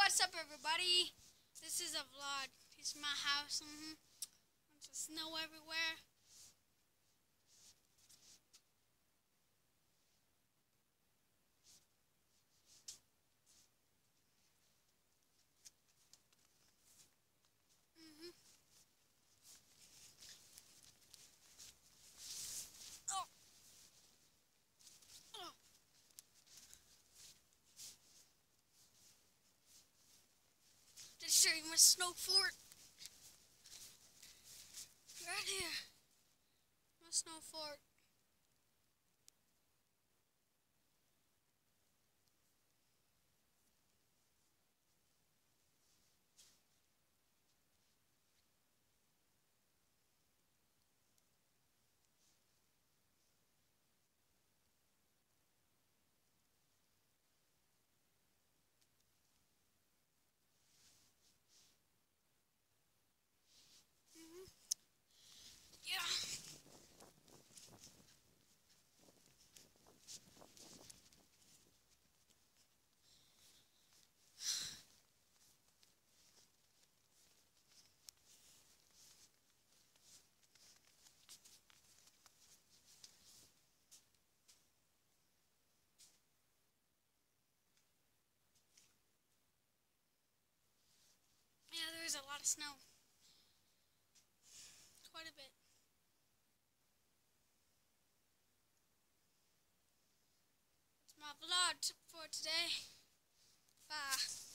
What's up, everybody? This is a vlog. It's my house. Bunch of snow everywhere. Oh. Oh. Just show you my snow fort. Right here. My snow fort. Yeah. Yeah, there is a lot of snow. Quite a bit. That's my vlog for today. Bye.